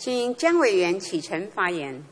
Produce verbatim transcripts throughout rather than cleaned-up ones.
请江委员启程发言。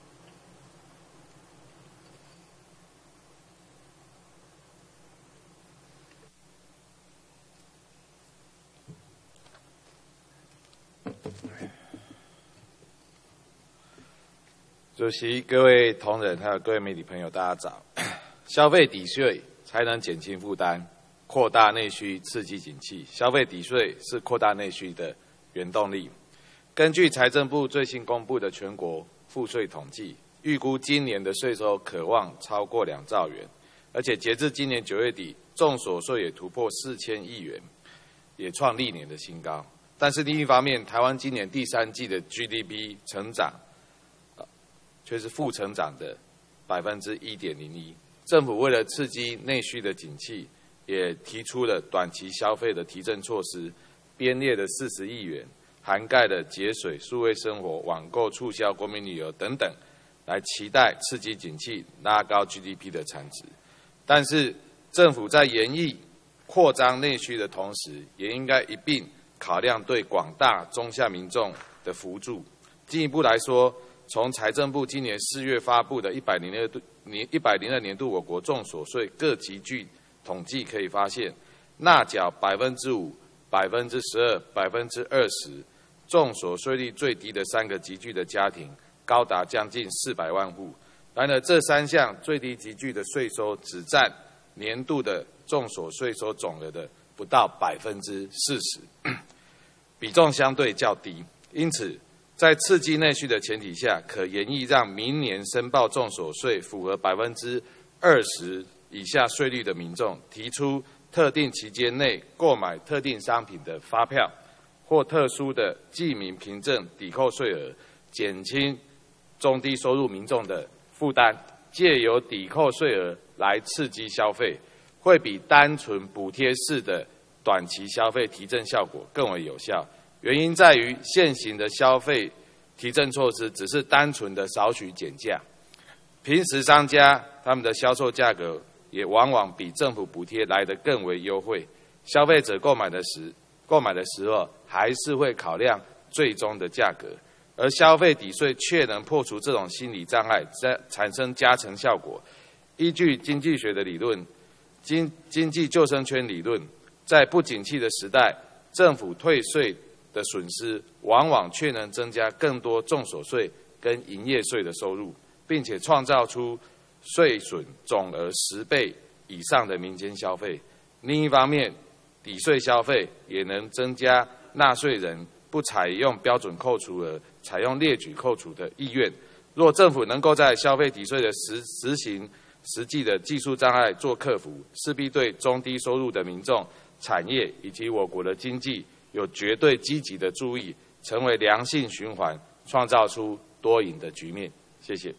主席、各位同仁还有各位媒体朋友，大家早。消费抵税才能减轻负担，扩大内需，刺激景气。消费抵税是扩大内需的原动力。根据财政部最新公布的全国赋税统计，预估今年的税收可望超过两兆元，而且截至今年九月底，综所税也突破四千亿元，也创历年的新高。但是另一方面，台湾今年第三季的 G D P 成长却是负成长的百分之一点零一。政府为了刺激内需的景气，也提出了短期消费的提振措施，编列了四十亿元，涵盖了节水、数位生活、网购、促销、国民旅游等等，来期待刺激景气，拉高 G D P 的产值。但是政府在研议扩张内需的同时，也应该一并考量对广大中下民众的扶助。进一步来说，从财政部今年四月发布的一百零二年一百零二年度我国综所税各集聚统计可以发现，纳缴百分之五、百分之十二、百分之二十，综所税率最低的三个集聚的家庭，高达将近四百万户。然而，这三项最低集聚的税收只占年度的综所税收总额的不到百分之四十，比重相对较低。因此，在刺激内需的前提下，可研议让明年申报综所税符合百分之二十以下税率的民众，提出特定期间内购买特定商品的发票或特殊的记名凭证抵扣税额，减轻中低收入民众的负担，借由抵扣税额来刺激消费，会比单纯补贴式的短期消费提振效果更为有效。原因在于现行的消费提振措施只是单纯的少许减价，平时商家他们的销售价格也往往比政府补贴来得更为优惠，消费者购买的时购买的时候还是会考量最终的价格，而消费抵税却能破除这种心理障碍，产生加成效果。依据经济学的理论，经经济救生圈理论，在不景气的时代，政府退税的损失，往往却能增加更多综所税跟营业税的收入，并且创造出税损总额十倍以上的民间消费。另一方面，抵税消费也能增加纳税人不采用标准扣除额，采用列举扣除的意愿。若政府能够在消费抵税的实实行实际的技术障碍做克服，势必对中低收入的民众、产业以及我国的经济有绝对积极的注意，成为良性循环，创造出多赢的局面。谢谢。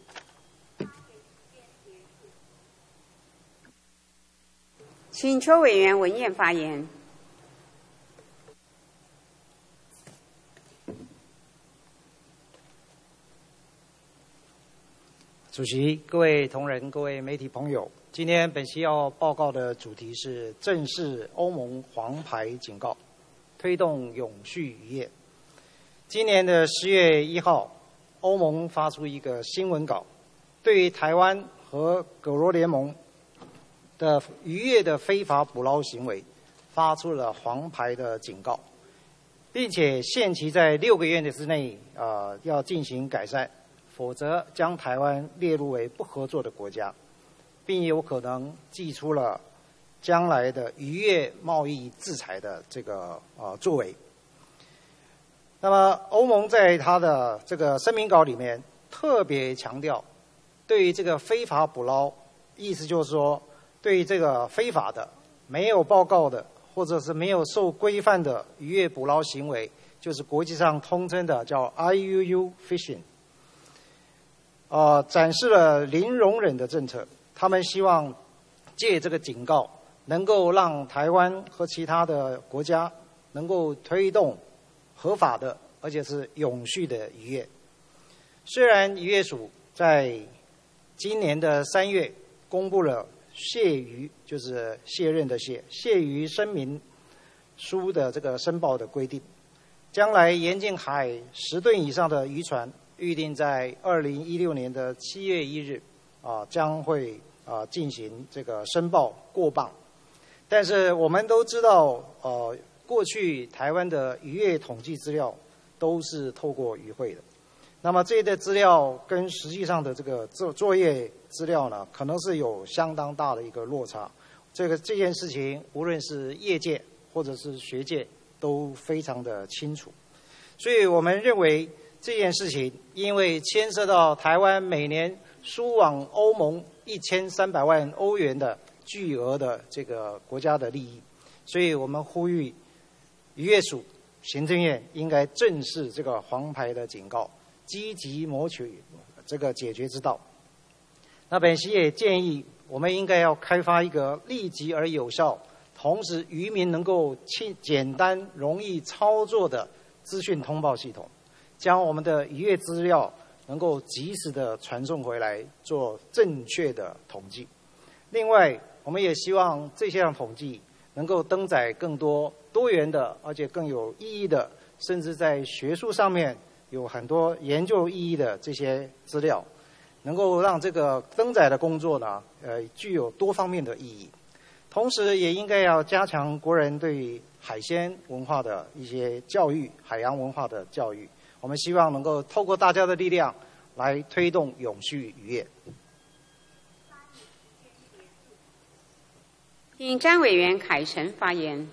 请邱委员文彦发言。 主席、各位同仁、各位媒体朋友，今天本席要报告的主题是正视欧盟黄牌警告，推动永续渔业。今年的十月一号，欧盟发出一个新闻稿，对于台湾和葛罗联盟的渔业的非法捕捞行为，发出了黄牌的警告，并且限期在六个月之内，呃，要进行改善，否则将台湾列入为不合作的国家，并有可能祭出了将来的渔业贸易制裁的这个呃作为。那么，欧盟在它的这个声明稿里面特别强调，对于这个非法捕捞，意思就是说，对于这个非法的、没有报告的，或者是没有受规范的渔业捕捞行为，就是国际上通称的叫 I U U fishing， 呃，展示了零容忍的政策。他们希望借这个警告，能够让台湾和其他的国家能够推动合法的，而且是永续的渔业。虽然渔业署在今年的三月公布了卸渔，就是卸任的卸，卸渔声明书的这个申报的规定， 将来沿近海十吨以上的渔船，预定在二零一六年的七月一日啊，将会啊进行这个申报过磅。但是我们都知道，呃，过去台湾的渔业统计资料都是透过渔会的，那么这些的资料跟实际上的这个作作业资料呢，可能是有相当大的一个落差。这个这件事情，无论是业界或者是学界都非常的清楚，所以我们认为这件事情，因为牵涉到台湾每年输往欧盟一千三百万欧元的巨额的这个国家的利益，所以我们呼吁渔业署、行政院应该正视这个黄牌的警告，积极谋取这个解决之道。那本席也建议，我们应该要开发一个立即而有效，同时渔民能够轻简单容易操作的资讯通报系统，将我们的渔业资料能够及时的传送回来，做正确的统计。另外，我们也希望这项统计能够登载更多多元的，而且更有意义的，甚至在学术上面有很多研究意义的这些资料，能够让这个登载的工作呢，呃，具有多方面的意义。同时，也应该要加强国人对海鲜文化的一些教育，海洋文化的教育。我们希望能够透过大家的力量来推动永续渔业。 请詹委员凯程发言。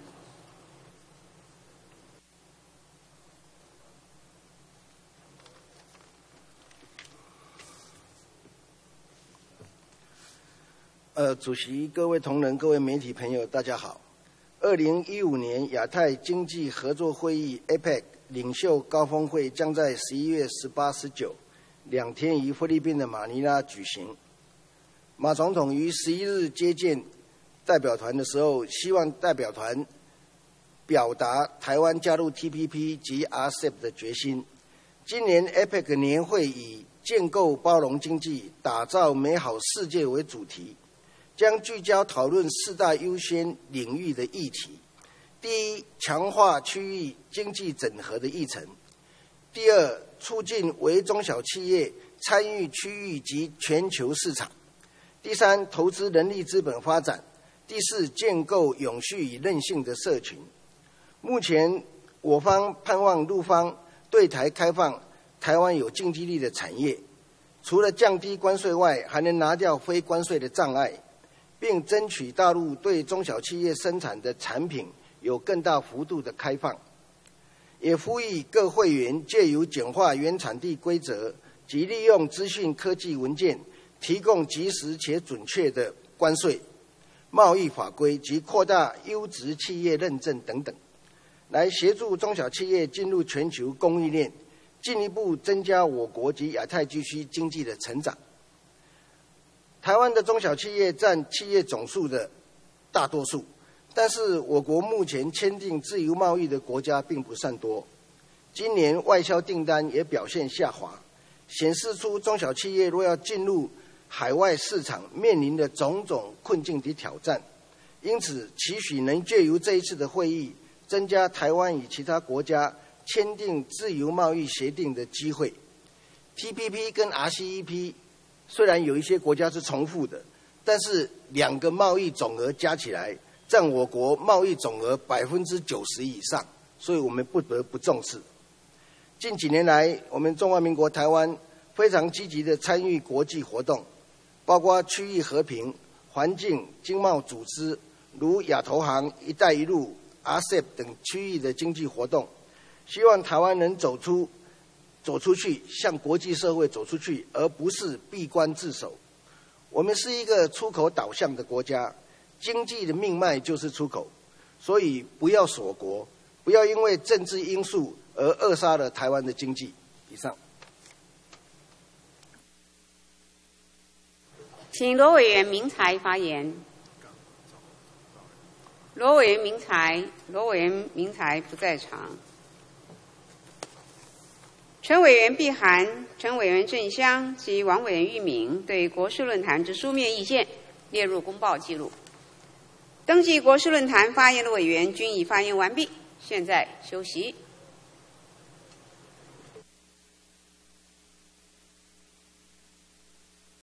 呃，主席、各位同仁、各位媒体朋友，大家好。二零一五年亚太经济合作会议 （A P E C） 领袖高峰会将在十一月十八、十九两天于菲律宾的马尼拉举行。马总统于十一日接见代表团的时候，希望代表团表达台湾加入 T P P 及 R C E P 的决心。今年 A P E C 年会以建构包容经济、打造美好世界为主题，将聚焦讨论四大优先领域的议题：第一，强化区域经济整合的议程；第二，促进微中小企业参与区域及全球市场；第三，投资人力资本发展；第四，建构永续与韧性的社群。目前，我方盼望陆方对台开放台湾有竞争力的产业，除了降低关税外，还能拿掉非关税的障碍，并争取大陆对中小企业生产的产品有更大幅度的开放。也呼吁各会员借由简化原产地规则及利用资讯科技文件，提供及时且准确的关税、贸易法规及扩大优质企业认证等等，来协助中小企业进入全球供应链，进一步增加我国及亚太地区经济的成长。台湾的中小企业占企业总数的大多数，但是我国目前签订自由贸易的国家并不算多。今年外销订单也表现下滑，显示出中小企业若要进入海外市场，面临的种种困境及挑战。因此，期许能借由这一次的会议，增加台湾与其他国家签订自由贸易协定的机会。T P P 跟 R C E P 虽然有一些国家是重复的，但是两个贸易总额加起来占我国贸易总额百分之九十以上，所以我们不得不重视。近几年来，我们中华民国台湾非常积极的参与国际活动，包括区域和平、环境、经贸组织，如亚投行、一带一路、R C E P 等区域的经济活动，希望台湾能走出走出去，向国际社会走出去，而不是闭关自守。我们是一个出口导向的国家，经济的命脉就是出口，所以不要锁国，不要因为政治因素而扼杀了台湾的经济。以上。 请罗委员明才发言。罗委员明才，罗委员明才不在场。陈委员碧涵、陈委员郑香及王委员玉敏对国事论坛之书面意见列入公报记录。登记国事论坛发言的委员均已发言完毕，现在休息。